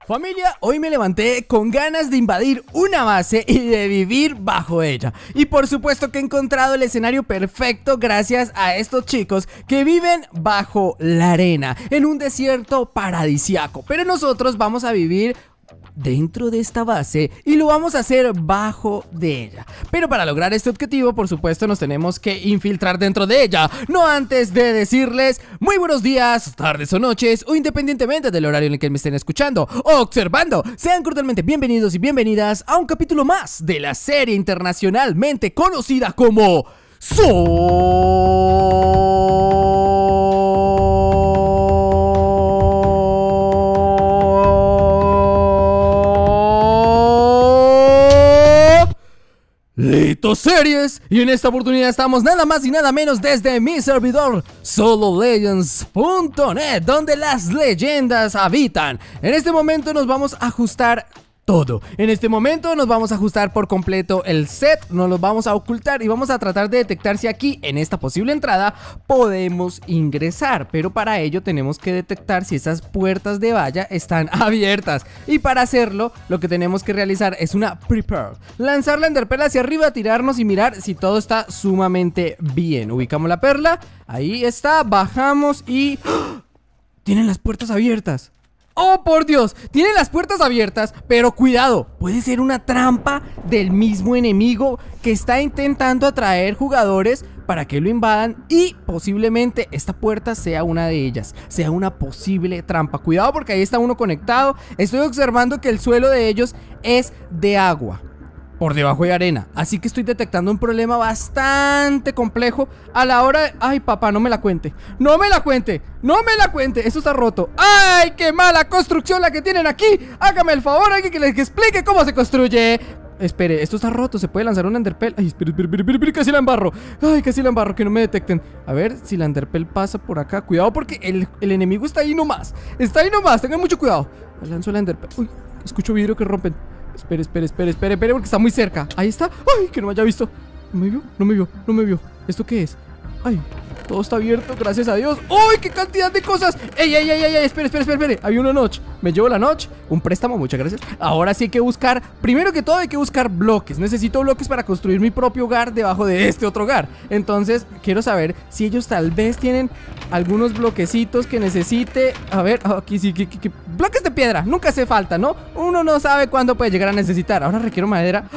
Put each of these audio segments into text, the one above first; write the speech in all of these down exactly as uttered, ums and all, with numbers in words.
Familia, hoy me levanté con ganas de invadir una base y de vivir bajo ella. Y por supuesto que he encontrado el escenario perfecto gracias a estos chicos que viven bajo la arena, en un desierto paradisiaco. Pero nosotros vamos a vivir dentro de esta base y lo vamos a hacer bajo de ella. Pero para lograr este objetivo, por supuesto, nos tenemos que infiltrar dentro de ella. No antes de decirles muy buenos días, tardes o noches, o independientemente del horario en el que me estén escuchando o observando. Sean cordialmente bienvenidos y bienvenidas a un capítulo más de la serie internacionalmente conocida como So... Lito Series, y en esta oportunidad estamos nada más y nada menos desde mi servidor Solo Legends punto net, donde las leyendas habitan. En este momento nos vamos a ajustar todo. En este momento nos vamos a ajustar por completo el set, nos lo vamos a ocultar y vamos a tratar de detectar si aquí en esta posible entrada podemos ingresar. Pero para ello tenemos que detectar si esas puertas de valla están abiertas. Y para hacerlo lo que tenemos que realizar es una prepare. Lanzar la enderperla hacia arriba, tirarnos y mirar si todo está sumamente bien. Ubicamos la perla, ahí está, bajamos y... ¡oh! Tienen las puertas abiertas. ¡Oh, por Dios! Tienen las puertas abiertas, pero cuidado, puede ser una trampa del mismo enemigo que está intentando atraer jugadores para que lo invadan y posiblemente esta puerta sea una de ellas, sea una posible trampa. Cuidado porque ahí está uno conectado. Estoy observando que el suelo de ellos es de agua por debajo de arena, así que estoy detectando un problema bastante complejo a la hora de... ¡Ay, papá, no me la cuente! ¡No me la cuente! ¡No me la cuente! Esto está roto. ¡Ay, qué mala construcción la que tienen aquí! Hágame el favor, alguien que les explique cómo se construye. Espere, esto está roto, se puede lanzar una enderpell. Ay, espere, espere, espere, espere, casi la embarro. Ay, casi la embarro, que no me detecten. A ver si la enderpell pasa por acá. Cuidado porque el, el enemigo está ahí nomás. Está ahí nomás, tengan mucho cuidado. Lanzo la enderpell. Uy, escucho vidrio que rompen. Espere, espere, espere, espere, espere, porque está muy cerca. Ahí está. Ay, que no me haya visto. ¿No me vio? No me vio, no me vio. ¿Esto qué es? Ay, todo está abierto, gracias a Dios. ¡Uy, qué cantidad de cosas! ¡Ey, ey, ey, ey! Espere, espere, espere, espere. Había una notch. Me llevo la notch. Un préstamo, muchas gracias. Ahora sí hay que buscar, primero que todo hay que buscar bloques. Necesito bloques para construir mi propio hogar debajo de este otro hogar. Entonces, quiero saber si ellos tal vez tienen algunos bloquecitos que necesite. A ver, aquí sí, que, que, que... bloques de piedra, nunca hace falta, ¿no? Uno no sabe cuándo puede llegar a necesitar. Ahora requiero madera.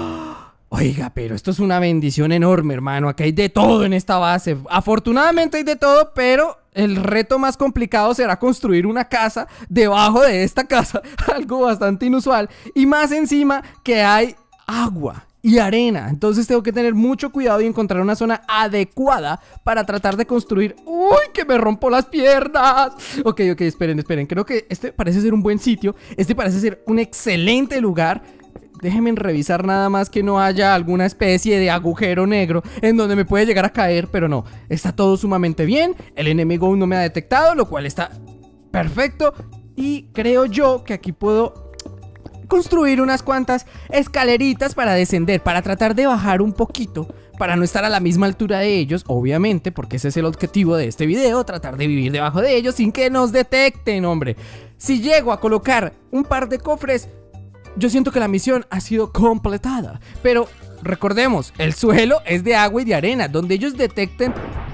Oiga, pero esto es una bendición enorme, hermano. Aquí hay de todo en esta base. Afortunadamente hay de todo, pero el reto más complicado será construir una casa debajo de esta casa. Algo bastante inusual. Y más encima que hay agua y arena. Entonces tengo que tener mucho cuidado y encontrar una zona adecuada para tratar de construir. ¡Uy, que me rompo las piernas! Ok, ok, esperen, esperen. Creo que este parece ser un buen sitio. Este parece ser un excelente lugar. Déjenme revisar nada más que no haya alguna especie de agujero negro en donde me puede llegar a caer, pero no, está todo sumamente bien. El enemigo aún no me ha detectado, lo cual está perfecto. Y creo yo que aquí puedo construir unas cuantas escaleritas para descender, para tratar de bajar un poquito, para no estar a la misma altura de ellos, obviamente, porque ese es el objetivo de este video, tratar de vivir debajo de ellos sin que nos detecten, hombre. Si llego a colocar un par de cofres, yo siento que la misión ha sido completada. Pero recordemos, el suelo es de agua y de arena. Donde ellos detecten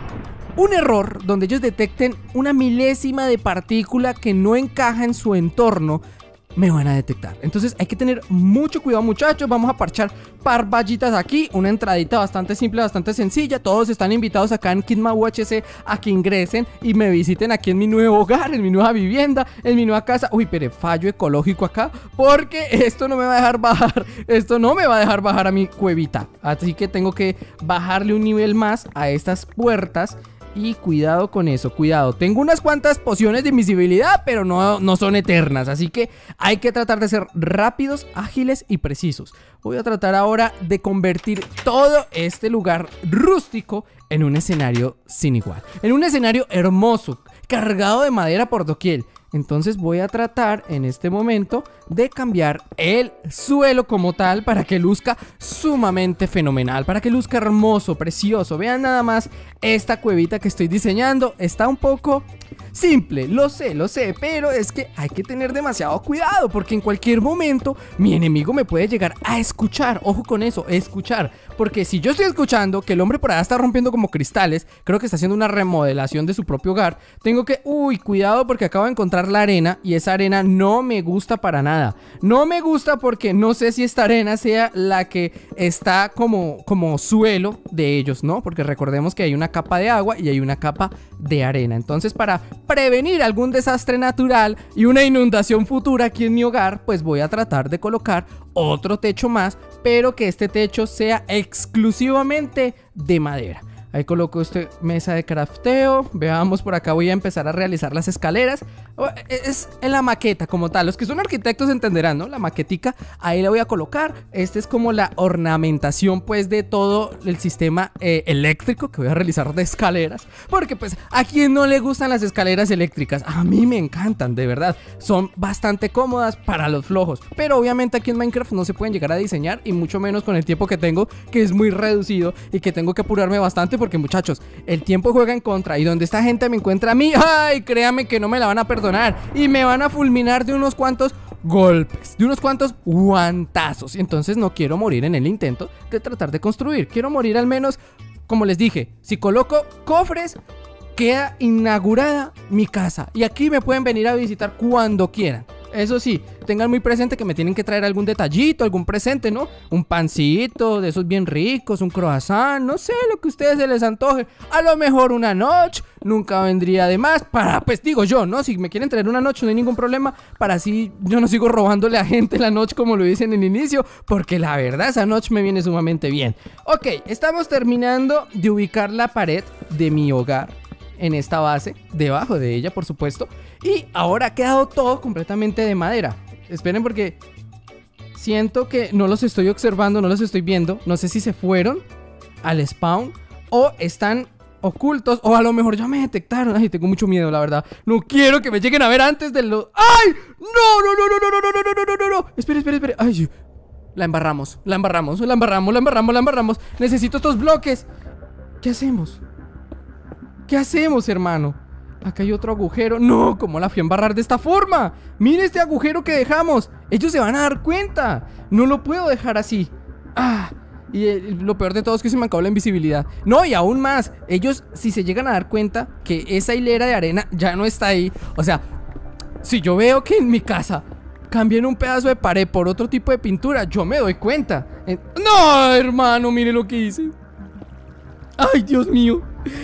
un error, donde ellos detecten una milésima de partícula que no encaja en su entorno, me van a detectar. Entonces hay que tener mucho cuidado, muchachos. Vamos a parchar par vallitas aquí. Una entradita bastante simple, bastante sencilla. Todos están invitados acá en Kidma U H C a que ingresen y me visiten aquí en mi nuevo hogar, en mi nueva vivienda, en mi nueva casa. Uy, pero fallo ecológico acá, porque esto no me va a dejar bajar. Esto no me va a dejar bajar a mi cuevita. Así que tengo que bajarle un nivel más a estas puertas. Y cuidado con eso, cuidado. Tengo unas cuantas pociones de invisibilidad, pero no, no son eternas. Así que hay que tratar de ser rápidos, ágiles y precisos. Voy a tratar ahora de convertir todo este lugar rústico en un escenario sin igual. En un escenario hermoso, cargado de madera por doquier. Entonces voy a tratar en este momento de cambiar el suelo como tal para que luzca sumamente fenomenal, para que luzca hermoso, precioso. Vean nada más esta cuevita que estoy diseñando. Está un poco... simple, lo sé, lo sé, pero es que hay que tener demasiado cuidado porque en cualquier momento mi enemigo me puede llegar a escuchar. Ojo con eso, escuchar, porque si yo estoy escuchando que el hombre por allá está rompiendo como cristales, creo que está haciendo una remodelación de su propio hogar, tengo que, uy, cuidado porque acabo de encontrar la arena y esa arena no me gusta para nada. No me gusta porque no sé si esta arena sea la que está como, como suelo de ellos, ¿no? Porque recordemos que hay una capa de agua y hay una capa de arena. Entonces, para prevenir algún desastre natural y una inundación futura aquí en mi hogar, pues voy a tratar de colocar otro techo más, pero que este techo sea exclusivamente de madera. Ahí coloco esta mesa de crafteo. Veamos, por acá voy a empezar a realizar las escaleras. Es en la maqueta como tal. Los que son arquitectos entenderán, ¿no? La maquetica, ahí la voy a colocar. Esta es como la ornamentación, pues, de todo el sistema eh, eléctrico que voy a realizar de escaleras. Porque, pues, a quien no le gustan las escaleras eléctricas, a mí me encantan, de verdad. Son bastante cómodas para los flojos. Pero obviamente aquí en Minecraft no se pueden llegar a diseñar, y mucho menos con el tiempo que tengo, que es muy reducido y que tengo que apurarme bastante. Porque, muchachos, el tiempo juega en contra, y donde esta gente me encuentra a mí, ay, créame que no me la van a perdonar y me van a fulminar de unos cuantos golpes, de unos cuantos guantazos. Entonces no quiero morir en el intento de tratar de construir. Quiero morir al menos, como les dije, si coloco cofres, queda inaugurada mi casa y aquí me pueden venir a visitar cuando quieran. Eso sí, tengan muy presente que me tienen que traer algún detallito, algún presente, ¿no? Un pancito de esos bien ricos, un croissant, no sé, lo que a ustedes se les antoje. A lo mejor una noche, nunca vendría de más. Para, pues digo yo, ¿no? Si me quieren traer una noche no hay ningún problema. Para así yo no sigo robándole a gente la noche como lo dicen en el inicio, porque la verdad esa noche me viene sumamente bien. Ok, estamos terminando de ubicar la pared de mi hogar en esta base, debajo de ella, por supuesto. Y ahora ha quedado todo completamente de madera. Esperen, porque siento que no los estoy observando, no los estoy viendo. No sé si se fueron al spawn o están ocultos, o a lo mejor ya me detectaron. Ay, tengo mucho miedo, la verdad. No quiero que me lleguen a ver antes de los... ¡Ay! ¡No, no, no, no, no, no, no, no, no, no, no! Espera, espera, espera. Ay, la embarramos, la embarramos, la embarramos, la embarramos, la embarramos. Necesito estos bloques. ¿Qué hacemos? ¿Qué hacemos, hermano? Acá hay otro agujero. No, ¿cómo la fui a embarrar de esta forma? Mira este agujero que dejamos. Ellos se van a dar cuenta. No lo puedo dejar así. Ah, y eh, lo peor de todo es que se me acabó la invisibilidad. No, y aún más, ellos, si se llegan a dar cuenta que esa hilera de arena ya no está ahí. O sea, si yo veo que en mi casa cambian un pedazo de pared por otro tipo de pintura, yo me doy cuenta. eh, No, hermano, mire lo que hice. Ay, Dios mío.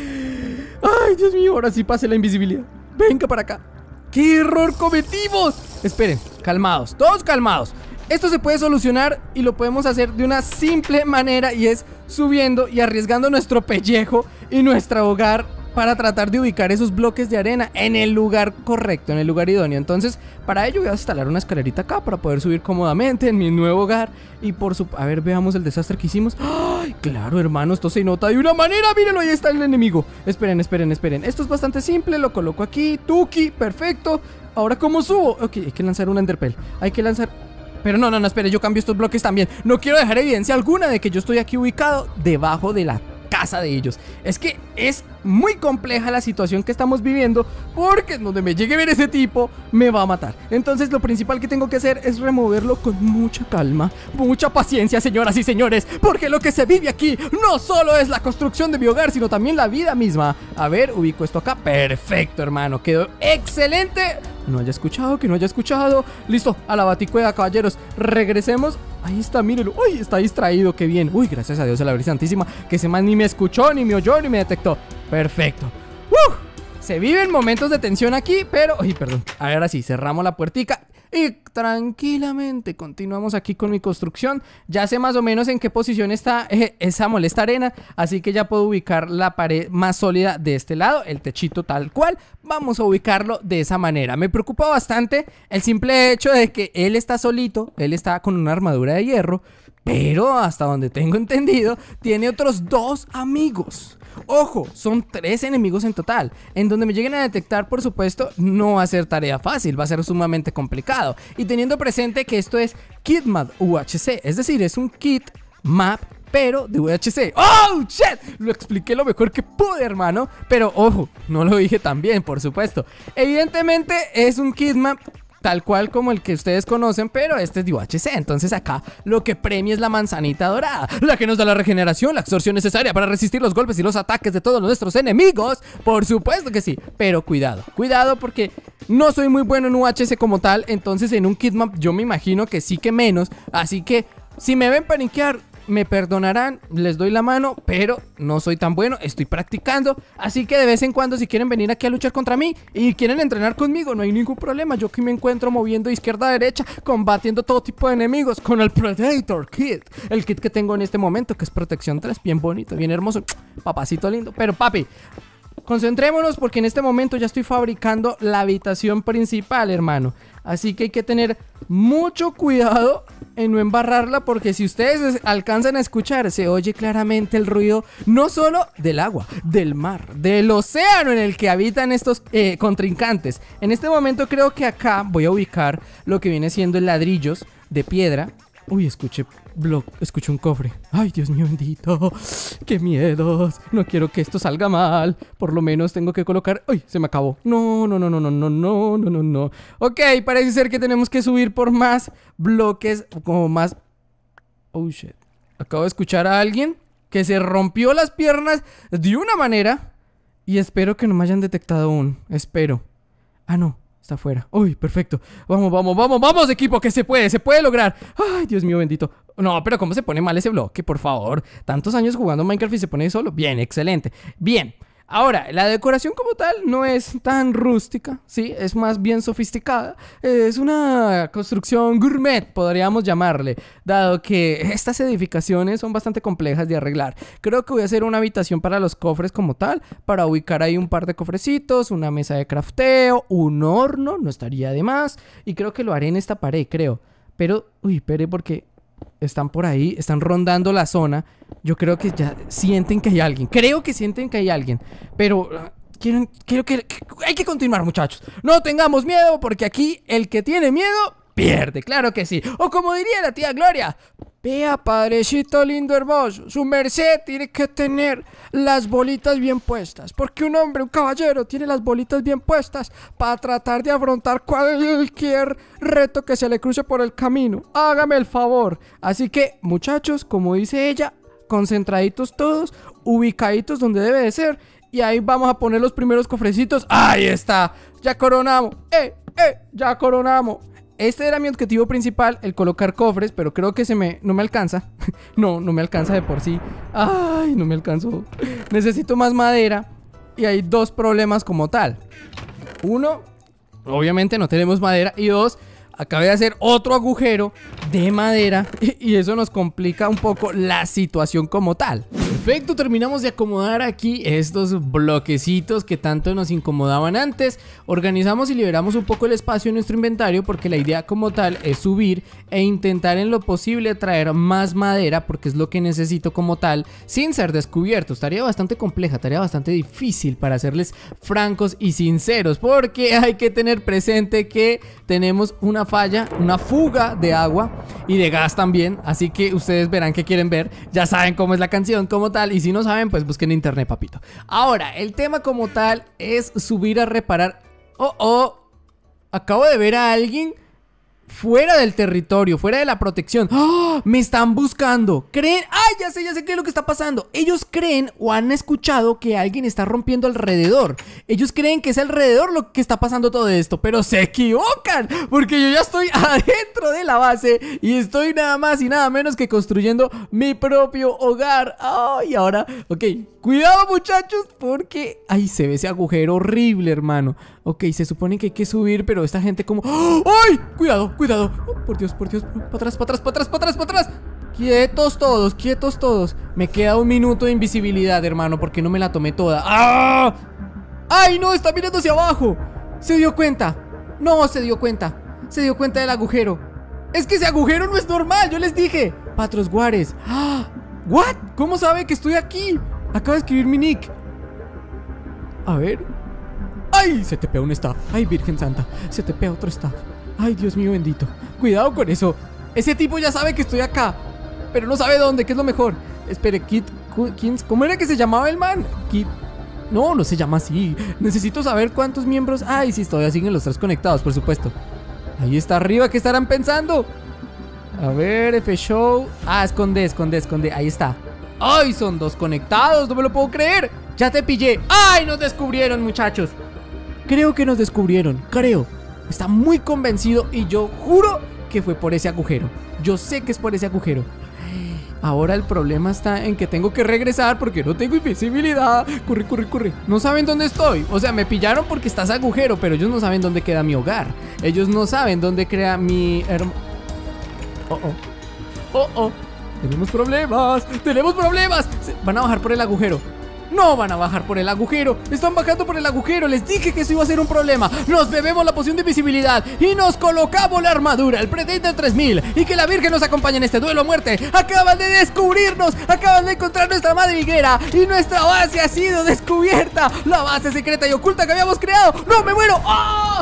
Ay, Dios mío, ahora sí pase la invisibilidad. Venga para acá. ¡Qué error cometimos! Esperen, calmados, todos calmados. Esto se puede solucionar y lo podemos hacer de una simple manera, y es subiendo y arriesgando nuestro pellejo y nuestro hogar para tratar de ubicar esos bloques de arena en el lugar correcto, en el lugar idóneo. Entonces, para ello voy a instalar una escalerita acá para poder subir cómodamente en mi nuevo hogar. Y por su... A ver, veamos el desastre que hicimos. ¡Ay! Claro, hermano, esto se nota de una manera. Mírenlo, ahí está el enemigo. Esperen, esperen, esperen. Esto es bastante simple, lo coloco aquí. Tuki, perfecto. Ahora, ¿cómo subo? Ok, hay que lanzar un enderpearl. Hay que lanzar... Pero no, no, no, espere, yo cambio estos bloques también. No quiero dejar evidencia alguna de que yo estoy aquí ubicado debajo de la casa de ellos. Es que es muy compleja la situación que estamos viviendo, porque donde me llegue a ver ese tipo me va a matar. Entonces lo principal que tengo que hacer es removerlo con mucha calma, mucha paciencia, señoras y señores, porque lo que se vive aquí no solo es la construcción de mi hogar, sino también la vida misma. A ver, ubico esto acá. Perfecto, hermano, quedó excelente. No haya escuchado, que no haya escuchado. Listo, a la baticueva, caballeros. Regresemos. Ahí está, mírenlo. Uy, está distraído, qué bien. Uy, gracias a Dios, a la Virgen Santísima, que ese man ni me escuchó, ni me oyó, ni me detectó. Perfecto. ¡Uh! Se viven momentos de tensión aquí, pero... Uy, perdón. Ahora sí, cerramos la puertica y tranquilamente continuamos aquí con mi construcción. Ya sé más o menos en qué posición está eh, esa molesta arena, así que ya puedo ubicar la pared más sólida de este lado, el techito tal cual. Vamos a ubicarlo de esa manera. Me preocupa bastante el simple hecho de que él está solito, él está con una armadura de hierro, pero hasta donde tengo entendido, tiene otros dos amigos. Ojo, son tres enemigos en total. En donde me lleguen a detectar, por supuesto, no va a ser tarea fácil, va a ser sumamente complicado. Y teniendo presente que esto es KitMat U H C, es decir, es un kit map, pero de V H C. ¡Oh, shit! Lo expliqué lo mejor que pude, hermano. Pero, ojo, no lo dije tan bien, por supuesto. Evidentemente es un kit map tal cual como el que ustedes conocen, pero este es de U H C. Entonces acá lo que premia es la manzanita dorada, la que nos da la regeneración, la absorción necesaria para resistir los golpes y los ataques de todos nuestros enemigos. Por supuesto que sí, pero cuidado, cuidado porque no soy muy bueno en U H C como tal. Entonces en un kitmap yo me imagino que sí que menos. Así que si me ven paniquear, me perdonarán, les doy la mano, pero no soy tan bueno, estoy practicando. Así que de vez en cuando, si quieren venir aquí a luchar contra mí y quieren entrenar conmigo, no hay ningún problema. Yo aquí me encuentro moviendo de izquierda a derecha, combatiendo todo tipo de enemigos con el Predator Kit, el kit que tengo en este momento, que es protección tres, bien bonito, bien hermoso, papacito lindo. Pero papi, concentrémonos porque en este momento ya estoy fabricando la habitación principal, hermano. Así que hay que tener mucho cuidado en no embarrarla, porque si ustedes alcanzan a escuchar, se oye claramente el ruido no solo del agua, del mar, del océano en el que habitan estos eh, contrincantes. En este momento creo que acá voy a ubicar lo que viene siendo el ladrillos de piedra. Uy, escuché block, escuché un cofre. Ay, Dios mío bendito, qué miedos. No quiero que esto salga mal. Por lo menos tengo que colocar... Uy, se me acabó. No, no, no, no, no, no, no, no, no, no. Ok, parece ser que tenemos que subir por más bloques, como más... Oh, shit. Acabo de escuchar a alguien que se rompió las piernas de una manera. Y espero que no me hayan detectado aún. Espero. Ah, no. Está afuera. Uy, perfecto. Vamos, vamos, vamos, vamos, equipo, que se puede, se puede lograr. Ay, Dios mío bendito. No, pero ¿cómo se pone mal ese bloque? Por favor. Tantos años jugando Minecraft y se pone solo. Bien, excelente. Bien. Ahora, la decoración como tal no es tan rústica, ¿sí? Es más bien sofisticada. Es una construcción gourmet, podríamos llamarle, dado que estas edificaciones son bastante complejas de arreglar. Creo que voy a hacer una habitación para los cofres como tal, para ubicar ahí un par de cofrecitos, una mesa de crafteo, un horno, no estaría de más. Y creo que lo haré en esta pared, creo. Pero, uy, espere porque... están por ahí, están rondando la zona. Yo creo que ya sienten que hay alguien. Creo que sienten que hay alguien. Pero uh, quiero, quiero que, que... Hay que continuar, muchachos. No tengamos miedo, porque aquí el que tiene miedo pierde, claro que sí. O como diría la tía Gloria: vea, padrecito lindo hermoso, su merced tiene que tener las bolitas bien puestas, porque un hombre, un caballero, tiene las bolitas bien puestas para tratar de afrontar cualquier reto que se le cruce por el camino. Hágame el favor. Así que, muchachos, como dice ella, concentraditos todos, ubicaditos donde debe de ser. Y ahí vamos a poner los primeros cofrecitos. ¡Ahí está! Ya coronamos. ¡Eh, eh! Ya coronamos. Este era mi objetivo principal, el colocar cofres, pero creo que se me... no me alcanza. No, no me alcanza de por sí. Ay, no me alcanzó. Necesito más madera. Y hay dos problemas como tal. Uno, obviamente no tenemos madera. Y dos, acabé de hacer otro agujero de madera y eso nos complica un poco la situación como tal. Perfecto, terminamos de acomodar aquí estos bloquecitos que tanto nos incomodaban antes. Organizamos y liberamos un poco el espacio en nuestro inventario, porque la idea como tal es subir e intentar en lo posible traer más madera, porque es lo que necesito como tal, sin ser descubierto. Estaría bastante compleja, tarea bastante difícil, para serles francos y sinceros, porque hay que tener presente que tenemos una falla, una fuga de agua y de gas también. Así que ustedes verán que quieren ver, ya saben cómo es la canción como tal, y si no saben, pues busquen en internet, papito. Ahora, el tema como tal es subir a reparar. Oh, oh, acabo de ver a alguien fuera del territorio, fuera de la protección. ¡Oh! Me están buscando. ¿Creen? ¡Ay, ya sé, ya sé qué es lo que está pasando! Ellos creen o han escuchado que alguien está rompiendo alrededor. Ellos creen que es alrededor lo que está pasando todo esto, pero se equivocan, porque yo ya estoy adentro de la base y estoy nada más y nada menos que construyendo mi propio hogar. ¡Ay! Y ahora, ok, cuidado, muchachos, porque... ¡ay! Se ve ese agujero horrible, hermano. Ok, se supone que hay que subir, pero esta gente como... ¡ay! Cuidado, cuidado. Oh, por Dios, por Dios. Para atrás, para atrás, para atrás, para atrás, para atrás. Quietos todos, quietos todos. Me queda un minuto de invisibilidad, hermano, porque no me la tomé toda. ¡Ah! ¡Ay, no! Está mirando hacia abajo. Se dio cuenta. No, se dio cuenta. Se dio cuenta del agujero. Es que ese agujero no es normal, yo les dije. Patros Guares. ¡Ah! ¿What? ¿Cómo sabe que estoy aquí? Acaba de escribir mi nick. A ver. ¡Ay! Se te pega un staff. ¡Ay, Virgen Santa! Se te pega otro staff. ¡Ay, Dios mío bendito! Cuidado con eso. Ese tipo ya sabe que estoy acá. pero no sabe dónde, ¿qué es lo mejor? Espere, Kit, Kins, ¿cómo era que se llamaba el man? Kit... No, no se llama así. Necesito saber cuántos miembros... Ay, sí, todavía siguen los tres conectados, por supuesto. Ahí está arriba, ¿qué estarán pensando? A ver, F-Show. Ah, esconde, esconde, esconde, ahí está. Ay, son dos conectados, no me lo puedo creer. Ya te pillé. Ay, nos descubrieron, muchachos. Creo que nos descubrieron, creo. Está muy convencido y yo juro que fue por ese agujero. Yo sé que es por ese agujero. Ahora el problema está en que tengo que regresar porque no tengo invisibilidad. Corre, corre, corre. No saben dónde estoy. O sea, me pillaron porque está ese agujero, pero ellos no saben dónde queda mi hogar. Ellos no saben dónde crea mi hermano. Oh, oh. Oh, oh. Tenemos problemas. Tenemos problemas. Van a bajar por el agujero. No van a bajar por el agujero. Están bajando por el agujero. Les dije que eso iba a ser un problema. Nos bebemos la poción de invisibilidad y nos colocamos la armadura, el Predator tres mil. Y que la Virgen nos acompañe en este duelo a muerte. Acaban de descubrirnos. Acaban de encontrar nuestra madriguera. Y nuestra base ha sido descubierta. La base secreta y oculta que habíamos creado. ¡No, me muero! ¡Oh!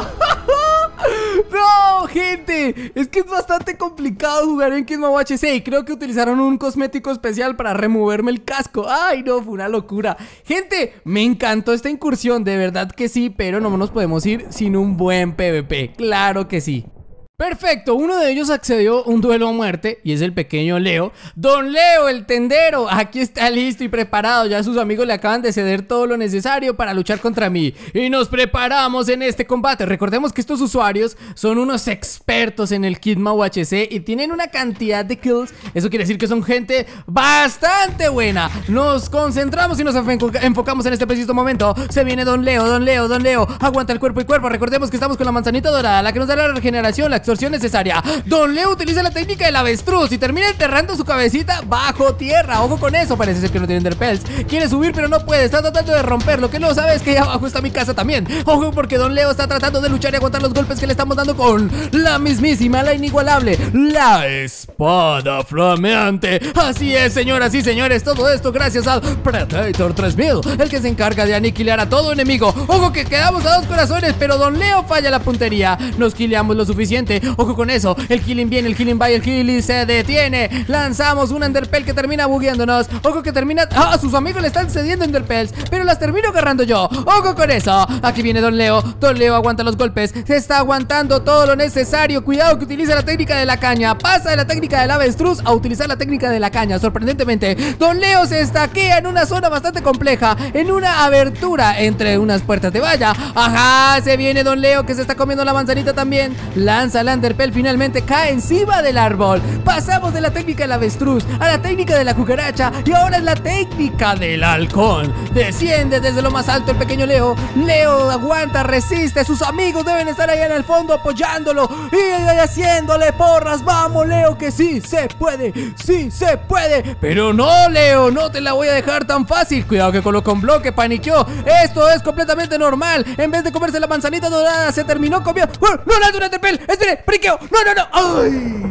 No, gente, es que es bastante complicado jugar en Kid Mau H C. Y creo que utilizaron un cosmético especial para removerme el casco. Ay, no, fue una locura. Gente, me encantó esta incursión, de verdad que sí. Pero no nos podemos ir sin un buen PvP, claro que sí. Perfecto, uno de ellos accedió a un duelo a muerte y es el pequeño Leo. Don Leo, el tendero, aquí está listo y preparado. Ya sus amigos le acaban de ceder todo lo necesario para luchar contra mí. Y nos preparamos en este combate. Recordemos que estos usuarios son unos expertos en el Kid Mau H C y tienen una cantidad de kills. Eso quiere decir que son gente bastante buena. Nos concentramos y nos enfocamos en este preciso momento. Se viene Don Leo, Don Leo, Don Leo. Aguanta el cuerpo y cuerpo. Recordemos que estamos con la manzanita dorada, la que nos da la regeneración, la extorsión necesaria. Don Leo utiliza la técnica del avestruz y termina enterrando su cabecita bajo tierra. Ojo con eso, parece ser que no tiene enderpearls. Quiere subir pero no puede, está tratando de romper. Lo que no sabe es que ahí abajo está mi casa también. Ojo porque Don Leo está tratando de luchar y aguantar los golpes que le estamos dando con la mismísima, la inigualable, la espada flameante. Así es, señoras y señores, todo esto gracias al Predator tres mil, el que se encarga de aniquilar a todo enemigo. Ojo que quedamos a dos corazones, pero Don Leo falla la puntería. Nos kileamos lo suficiente. Ojo con eso, el healing viene, el healing va y el healing se detiene. Lanzamos un enderpearl que termina bugueándonos. Ojo que termina... Ah, sus amigos le están cediendo enderpearls, pero las termino agarrando yo. Ojo con eso. Aquí viene Don Leo. Don Leo aguanta los golpes. Se está aguantando todo lo necesario. Cuidado que utiliza la técnica de la caña. Pasa de la técnica del avestruz a utilizar la técnica de la caña. Sorprendentemente, Don Leo se estaquea en una zona bastante compleja, en una abertura entre unas puertas de valla. Ajá, se viene Don Leo que se está comiendo la manzanita también. Lanza el enderpearl, finalmente cae encima del árbol. Pasamos de la técnica del avestruz a la técnica de la cucaracha y ahora es la técnica del halcón. Desciende desde lo más alto el pequeño Leo. Leo aguanta, resiste. Sus amigos deben estar ahí en el fondo apoyándolo y haciéndole porras. Vamos, Leo, que sí se puede, sí se puede. Pero no, Leo, no te la voy a dejar tan fácil. Cuidado que coloca un bloque, paniqueó. Esto es completamente normal. En vez de comerse la manzanita dorada, se terminó comiendo. ¡Oh, no, no, no, no, espere, paniqueo! ¡No, no, no! ¡Ay!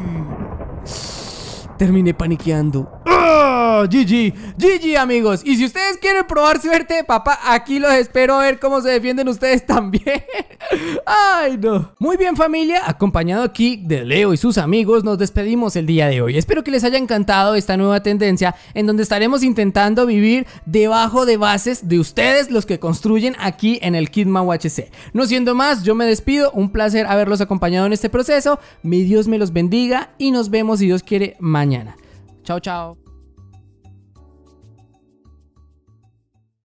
Terminé paniqueando. ¡Oh! G G, G G, amigos. Y si ustedes quieren probar suerte, papá, aquí los espero a ver cómo se defienden ustedes también. Ay, no. Muy bien, familia, acompañado aquí de Leo y sus amigos, nos despedimos el día de hoy. Espero que les haya encantado esta nueva tendencia en donde estaremos intentando vivir debajo de bases de ustedes, los que construyen aquí en el Kid Mau H C. No siendo más, yo me despido. Un placer haberlos acompañado en este proceso. Mi Dios me los bendiga y nos vemos, si Dios quiere, mañana. Chao, chao.